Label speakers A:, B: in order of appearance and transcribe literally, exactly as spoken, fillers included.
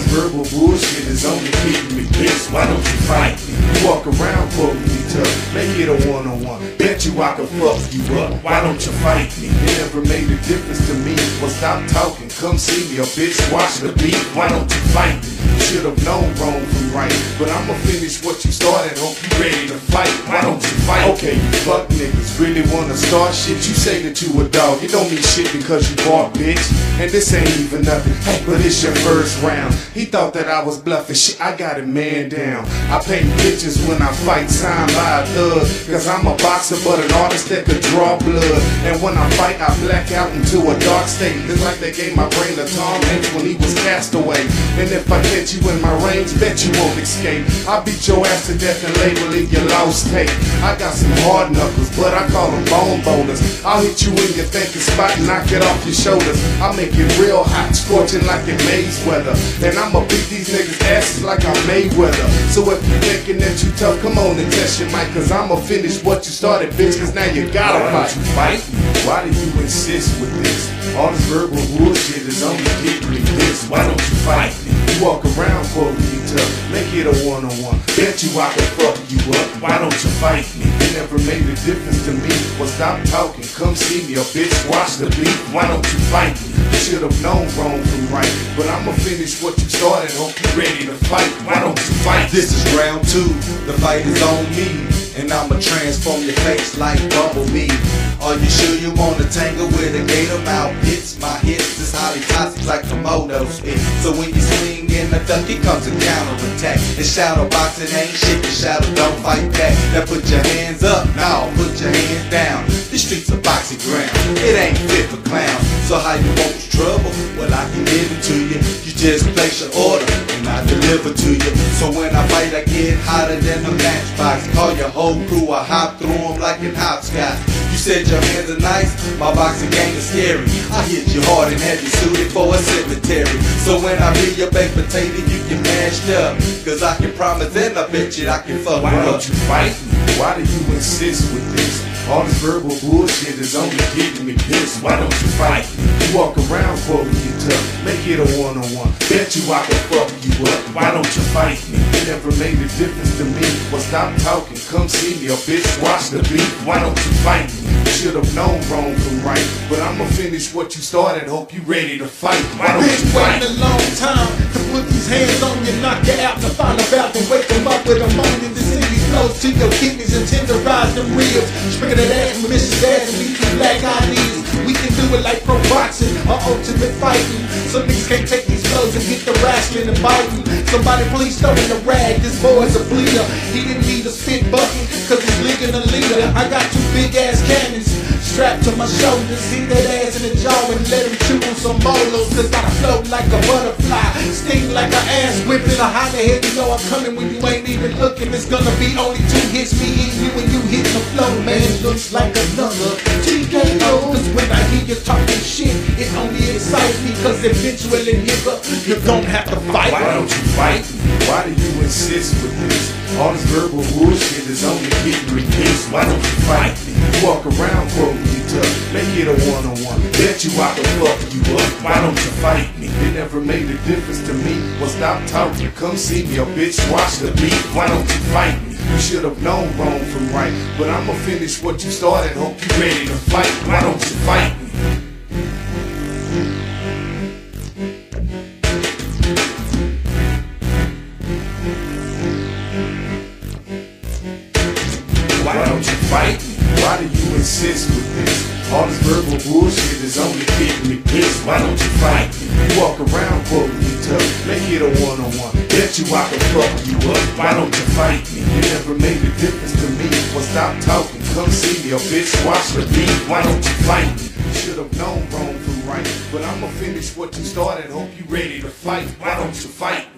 A: this verbal bullshit is only keeping me pissed. Why don't you fight me? You walk around quoting me tough, make it a one-on-one. Bet you I can fuck you up. Why don't you fight me? It never made a difference to me. Well, stop talking, come see me, or bitch, watch the beat. Why don't you fight me? You should have known wrong from right, but I'ma finish what you started. Hope you ready to fight. Why don't you fight? Okay, you fuck niggas really wanna start shit. You say that you a dog, you don't mean shit because you bought, bitch. And this ain't even nothing, hey, but it's your first round. He thought that I was bluffing, shit, I got it man down. I paint pictures when I fight, signed by a thug, cause I'm a boxer but an artist that could draw blood. And when I fight, I black out into a dark state. It's like they gave my brain a Tom Hanks when he was cast away. And if I catch you in my range, bet you won't escape. I'll beat your ass to death and label it your lost tape. I got some hard knuckles, but I call them bone boulders. I'll hit you in your thinking spot and knock it off your shoulders. I'll make it real hot, scorching like it May's weather. And I'ma beat these niggas' asses like I'm Mayweather. So if you thinking that you tough, come on and test your mic, cause I'ma finish what you started, bitch, cause now you gotta fight. You fight? Why do you insist with this? All this verbal bullshit is only getting me pissed. Why don't you fight me? You walk around quoting me tough, make it a one-on-one. Bet you I can fuck you up. Why don't you fight me? It never made a difference to me. Well, stop talking, come see me, or bitch, watch the beat. Why don't you fight me? You should have known wrong from right, but I'ma finish what you started. Hope you ready to fight. Why don't you fight?
B: This is round two, the fight is on me, and I'ma transform your face like Bumblebee. Are you sure you wanna tangle with a gator mouth? Hits my hits is highly toxic like Komodo spit. So when you swing in the duck, here comes a counterattack. And shadow boxing ain't shit, the shadow don't fight back. Now put your hands up, now put your hands down. The streets are boxing ground, it ain't fit for clowns. So how you want trouble? Well, I can give it to you. You just place your order and I deliver to you. So when I fight, I get hotter than a matchbox. Call your whole crew, I hop through them like in hopscotch. You said your hands are nice, my boxing game is scary. I hit you hard and have you suited for a cemetery. So when I be your baked potato, you get mashed up, cause I can promise and I bet you I can fuck
A: Why
B: her
A: don't
B: up.
A: you fight me? Why do you insist with this? All this verbal bullshit is only getting me pissed. Why don't you fight me? You walk around quoting you tough, make it a one-on-one. Bet you I can fuck you up. Why don't you fight me? It never made a difference to me. Well, stop talking, come see me, or bitch, watch the beat. Why don't you fight me? You should have known wrong from right, but I'ma finish what you started. Hope you ready to fight. Why don't you fight?
C: Been waiting a long time to put these hands on you, knock you out, to find about to wake them up with a moan in the city. Flows to your kidneys and tenderize them ribs. Sprinkle that ass with Missus Ass and we two black eyes. We can do it like pro boxing or ultimate fighting. Some niggas can't take these blows and get the wrestling and biting. Somebody please throw in the rag, this boy's a bleeder. He didn't need a spit bucket, cause he's leaking a leader. I got two big ass cannons strapped to my shoulders. Hit that ass in the jaw and let him chew on some bolos. Cause I float like a butterfly, sting like an ass whipping. A how the hell you know I'm coming when you ain't even looking? It's gonna be only two hits, me and you, and you hitting the flow. Man, looks like another T K O. Cause when I hear you talking shit, it only excites me, cause eventually, nigga, you're gonna have to fight.
A: Why don't you fight me? Why do you insist with this? All this verbal bullshit is only getting me pissed. Why don't you fight me? You walk around quoting you tough, make it a one-on-one. Bet you I can fuck you up. Why don't you fight me? It never made a difference to me. Well, stop talking, come see me, or bitch, watch the beat. Why don't you fight me? You should have known wrong from right, but I'ma finish what you started. Hope you ready to fight. Why don't you fight me? Why don't you fight me? Why do you insist with this? All this verbal bullshit is only getting me pissed. Why don't you fight me? You walk around quoting me tough, make it a one-on-one. Bet you I can fuck you up. Why don't you fight me? It never made a difference to me. Well, stop talking, come see me, or bitch, watch the beat. Why don't you fight me? You should have known wrong from right, but I'ma finish what you started. Hope you ready to fight. Why don't you fight me?